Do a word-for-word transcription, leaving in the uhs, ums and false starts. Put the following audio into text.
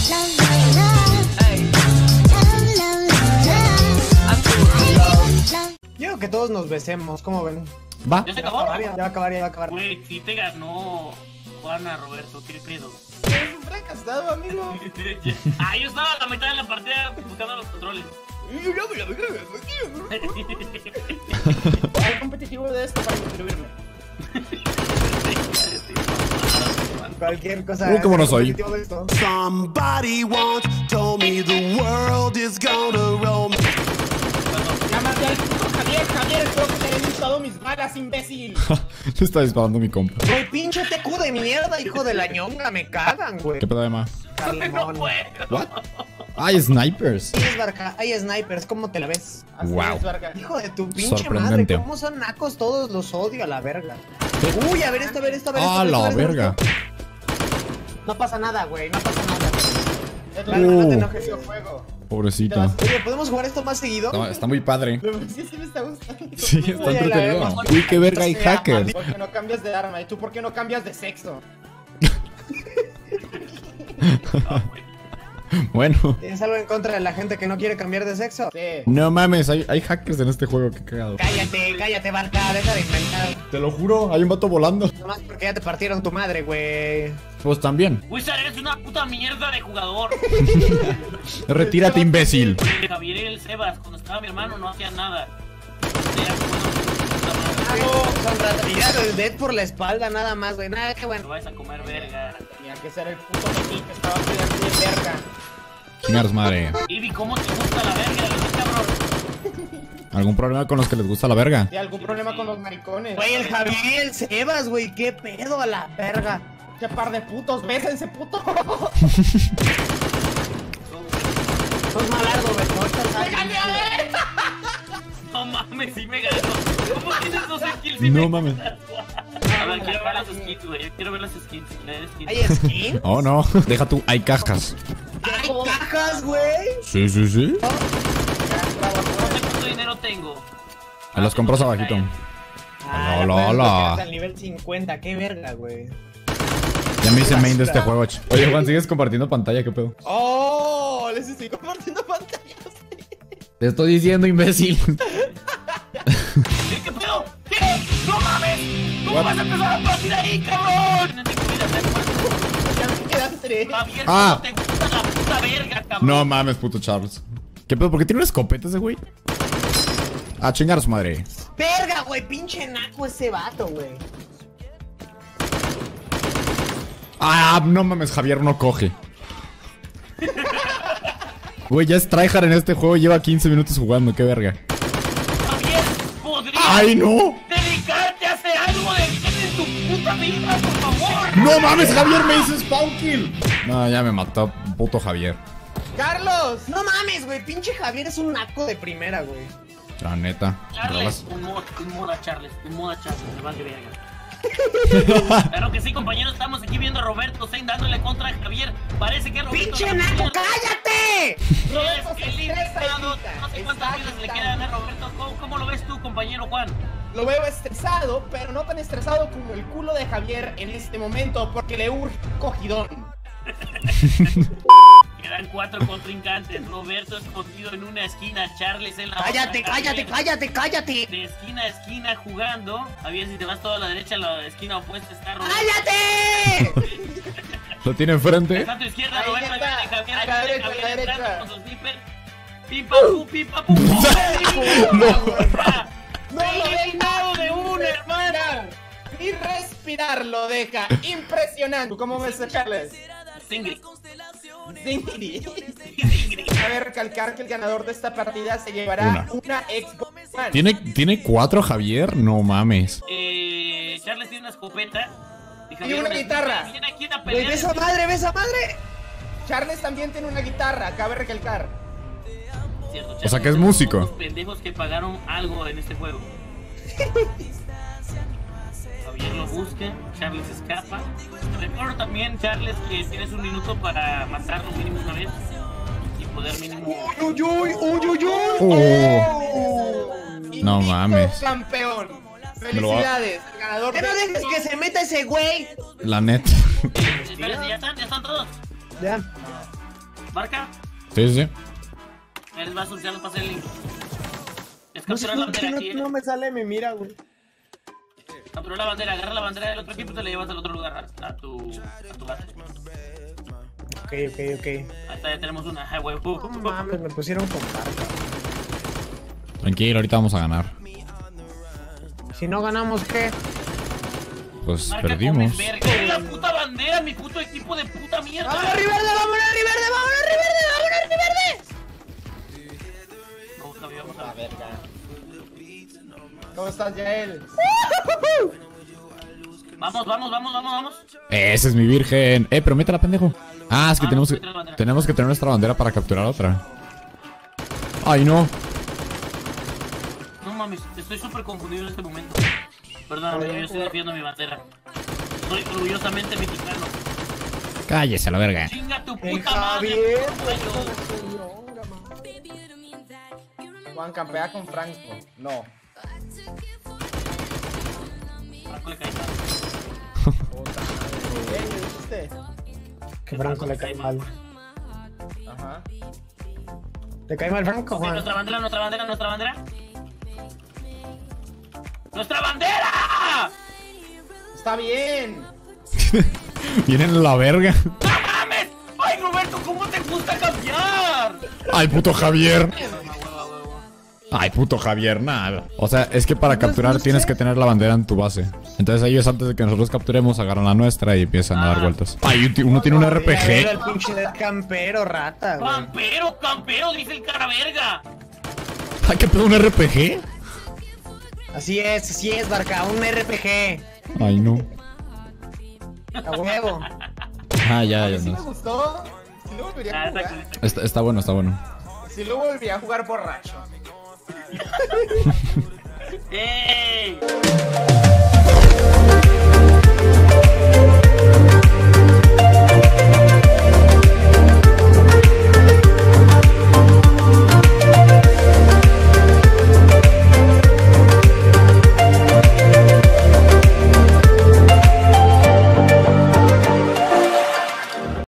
Quiero que todos nos besemos, ¿cómo ven? Va. ¿Ya se Ya acabó? va a acabar, ya va a acabar, ya va a acabar. Güey, si te ganó Juana, Roberto, ¿qué pedo? Eres un fracasado, amigo. Ah, yo estaba a la mitad de la partida buscando los controles. Hay competitivo de esto para inscribirme. Cualquier cosa. Uh, cómo no soy. positivo de esto. Somebody once told me the world is gonna roll me. Llámate al puto Javier, Javier, espero que te hayan gustado mis balas, imbécil. Se está disparando mi compa. Güey, pinche T Q de mierda, hijo de la ñonga, me cagan, güey. ¿Qué pedo de más? No Calimón. puedo. What? Hay snipers. Sí, es Barca, hay snipers, ¿cómo te la ves? Así Wow. es, Varga. Hijo de tu pinche madre, Sorprendente. ¿cómo son nacos todos? Los odio a la verga. Uy, a ver esto, a ver esto, a ver esto. Ah, a ver esto, la a ver esto, verga. a ver esto. No pasa nada, güey, no pasa nada. Es Claro, la no te Uh. enojes. juego. Pobrecito. Oye, ¿podemos jugar esto más seguido? Está, está muy padre. Pero sí, sí me está gustando. Sí, está Oye, la entretenido. vemos. Uy, qué verga hay hackers. ¿Por qué no cambias de arma? ¿Y tú por qué no cambias de sexo? Bueno. ¿Tienes algo en contra de la gente que no quiere cambiar de sexo? Sí. No mames, hay, hay hackers en este juego, qué cagado. Cállate, cállate, Barca, deja de inventar. Te lo juro, hay un vato volando. Nomás porque ya te partieron tu madre, güey. Pues también. Wizard, eres una puta mierda de jugador. Retírate, imbécil. Porque Javier y el Sebas, cuando estaba mi hermano, no hacían nada. Era como una puta madre. Son ratas. Mira, el dead por la espalda nada más, güey. Nada, qué Te bueno. vas a comer verga. Tenía que ser el puto Mequín que estaba cuidando de verga. Chingaros madre. Ivy, ¿cómo te gusta la verga, cabrón? ¿Algún problema con los que les gusta la verga? ¿Hay algún problema con los maricones? Güey, el Javier y el Sebas, güey. Qué pedo a la verga. ¡Qué par de putos! ¡Bésense, puto! Son malardo, güey. No estás No mames, sí me ganó. ¿Cómo tienes doce kills y No me mames. ganas? A ver, quiero ver las skins, güey. Quiero ver las skins. las skins. ¿Hay skin? Oh, no. Deja tú, hay cajas. ¿Hay cajas, güey? Sí, sí, sí. No sé cuánto dinero tengo. Me los compras abajito. Ah, Hola, la puedes hola. bloquear al nivel cincuenta. Qué verga, güey. Ya me hice main de este juego, ch. Oye, Juan, ¿sigues compartiendo pantalla? ¿Qué pedo? ¡Oh! Les estoy compartiendo pantallas. Te estoy diciendo, imbécil. ¿Qué, qué pedo? ¿Qué? ¡No mames! ¿Cómo What? vas a empezar a partir ahí, cabrón? Ya me quedan tres. Javier, Ah. ¿cómo te gusta la puta verga, cabrón? No mames, puto Charles. ¿Qué pedo? ¿Por qué tiene una escopeta ese güey? A chingar a su madre. Verga, güey. Pinche naco ese vato, güey. Ah, no mames, Javier no coge. Güey, ya es tryhard en este juego, lleva quince minutos jugando, qué verga. Javier, ¿podrías ¡Ay, no! dedicarte a hacer algo de bien en tu puta vida, por favor? ¡No mames, Javier me hizo spawn kill! No, ya me mató, puto Javier. ¡Carlos! No mames, güey. Pinche Javier es un naco de primera, güey. La neta. Charles, un moda, un moda Charles, un moda Charles, me vale verga. Claro que sí, compañeros, estamos aquí viendo a Roberto Zane dándole contra a Javier. Parece que Roberto... ¡Pinche naco, cállate! Roberto se Es estresa, eliminado. hijita. No sé cuántas Está vidas le agitado. quedan a Roberto. ¿Cómo, cómo lo ves tú, compañero Juan? Lo veo estresado, pero no tan estresado como el culo de Javier en este momento, porque le urge un cogidón. Quedan cuatro contrincantes. Roberto escondido en una esquina, Charles en la Cállate, otra, cállate, Javier cállate, cállate. de esquina a esquina jugando. Javier, si te vas toda a la derecha, la esquina opuesta está Roberto. ¡Cállate! ¿Lo tiene enfrente? A tu izquierda, Ahí Roberto, está. Javier, Javier, A la Javier, derecha, Javier, a la entrando derecha. con su sniper. Pim pam pum, pim pam pum. No. ¡No! ¡Eliminado de una, hermano! Ni respirar lo deja. Impresionante. ¿Tú cómo ves a Charles? Singri. Zingiri. Singri. Cabe recalcar que el ganador de esta partida se llevará Una. una, Xbox One. ¿Tiene, ¿Tiene cuatro Javier? No mames. Eh, Charles tiene una escopeta. Y una guitarra. Viene aquí a Güey, pelear. ves a madre, ves a madre. Charles también tiene una guitarra, cabe recalcar. Cierto, O sea Charles, que es músico. Los pendejos que pagaron algo en este juego. Javier lo busca, Charles escapa. Te recuerdo también, Charles, que tienes un minuto para matarlo mínimo una vez. Y poder mínimo... Uy, uy, uy, uy, uy. Oh. No Invicto mames. campeón. Me lo va- Felicidades, el ganador Que no de dejes que se meta ese güey. La neta. Espérense, ya están, ya están todos. Ya. ¿Marca? Sí, sí, sí. Eres más social, nos pasa el link. Es No sé capturar la por qué bandera no, aquí, no eh. me sale, me mira, güey. Capturar la bandera, agarra la bandera del otro equipo y te la llevas al otro lugar, a, a tu... a tu base. Ok, ok, ok. Ahí está, ya tenemos una, ah, güey. Uh, No uh, uh. mames, me pusieron con marca. Tranquilo, ahorita vamos a ganar. Si no ganamos, ¿qué? Pues Marca perdimos. comes verga. ¡Eh, la puta bandera, mi puto equipo de puta mierda! ¡Vámonos, Riverde! ¡Vámonos, Riverde! ¡Vámonos, Riverde! ¡Vámonos, Riverde! Vamos, Javi, vamos a La ver. verga. ¿Cómo estás, Yael? Vamos, vamos, vamos, vamos, vamos. Ese es mi virgen. Eh, pero métela, pendejo. Ah, es que Ah, tenemos no, que, métela la bandera. tenemos que tener nuestra bandera para capturar otra. Ay, no. No mames, estoy súper confundido en este momento. Perdóname, yo estoy defendiendo mi bandera. Soy orgullosamente mexicano. Cállese a la verga. ¡Chinga tu El puta madre! Javier, güey! Juan, campea con Franco. No. Franco le cae mal. Puta madre. ¿Qué dijiste? Que Franco le cae mal. Ajá. ¿Te cae mal Franco, Ok, Juan? nuestra bandera, nuestra bandera, nuestra bandera. ¡Nuestra bandera! Está bien. Vienen a la verga. ¡No mames! ¡Ay, Roberto, cómo te gusta cambiar! Ay, puto Javier. Ay, puto Javier, nada. O sea, es que para capturar tienes que tener la bandera en tu base. Entonces ellos antes de que nosotros capturemos agarran la nuestra y empiezan a dar vueltas. Ay, uno tiene un R P Era G. el pinche campero, rata, güey. ¡Campero, campero! Dice el cara verga. Ay, ¿qué pedo, un R P G? Así es, así es, Barca, un R P G. Ay, no. A huevo. Ah, ya, ya Sí me no. gustó. Si lo volvería Ah, a está jugar. cool. Está, está bueno, está bueno. Si lo volvería a jugar borracho. ¡Eh!